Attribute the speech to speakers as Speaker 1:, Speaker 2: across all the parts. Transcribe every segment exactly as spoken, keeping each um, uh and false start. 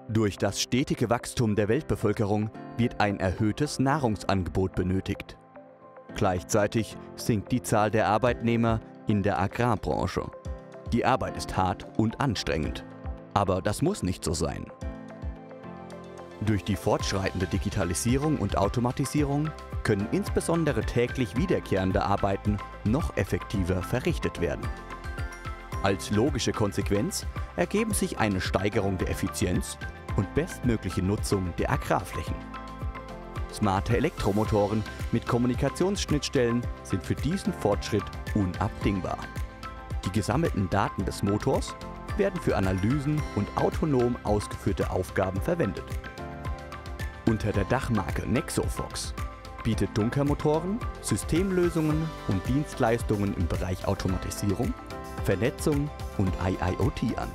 Speaker 1: Durch das stetige Wachstum der Weltbevölkerung wird ein erhöhtes Nahrungsangebot benötigt. Gleichzeitig sinkt die Zahl der Arbeitnehmer in der Agrarbranche. Die Arbeit ist hart und anstrengend. Aber das muss nicht so sein. Durch die fortschreitende Digitalisierung und Automatisierung können insbesondere täglich wiederkehrende Arbeiten noch effektiver verrichtet werden. Als logische Konsequenz ergeben sich eine Steigerung der Effizienz und bestmögliche Nutzung der Agrarflächen. Smarte Elektromotoren mit Kommunikationsschnittstellen sind für diesen Fortschritt unabdingbar. Die gesammelten Daten des Motors werden für Analysen und autonom ausgeführte Aufgaben verwendet. Unter der Dachmarke Nexofox bietet Dunkermotoren Systemlösungen und Dienstleistungen im Bereich Automatisierung, Vernetzung und I I O T an.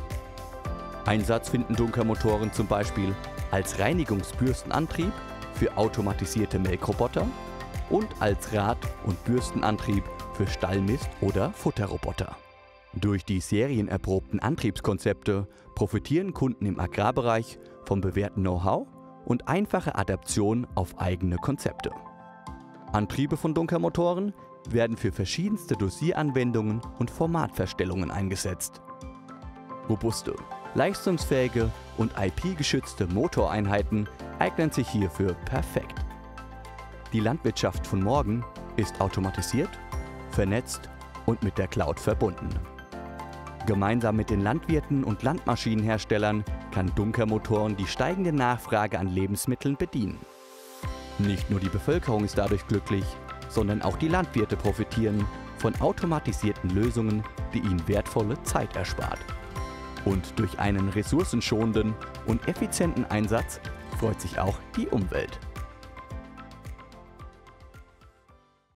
Speaker 1: Einsatz finden Dunkermotoren zum Beispiel als Reinigungsbürstenantrieb für automatisierte Melkroboter und als Rad- und Bürstenantrieb für Stallmist- oder Futterroboter. Durch die serienerprobten Antriebskonzepte profitieren Kunden im Agrarbereich vom bewährten Know-how und einfache Adaption auf eigene Konzepte. Antriebe von Dunkermotoren werden für verschiedenste Dosieranwendungen und Formatverstellungen eingesetzt. Robuste, leistungsfähige und I P-geschützte Motoreinheiten eignen sich hierfür perfekt. Die Landwirtschaft von morgen ist automatisiert, vernetzt und mit der Cloud verbunden. Gemeinsam mit den Landwirten und Landmaschinenherstellern kann Dunkermotoren die steigende Nachfrage an Lebensmitteln bedienen. Nicht nur die Bevölkerung ist dadurch glücklich, sondern auch die Landwirte profitieren von automatisierten Lösungen, die ihnen wertvolle Zeit erspart. Und durch einen ressourcenschonenden und effizienten Einsatz freut sich auch die Umwelt.